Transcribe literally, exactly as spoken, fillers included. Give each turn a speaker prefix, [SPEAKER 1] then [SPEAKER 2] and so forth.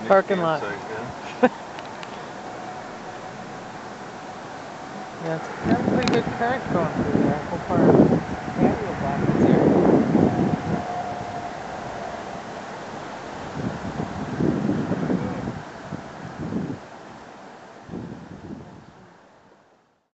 [SPEAKER 1] parking lot.
[SPEAKER 2] Campsite, yeah.
[SPEAKER 1] Yeah, it's got a pretty good current going through there. We'll put our patio block here.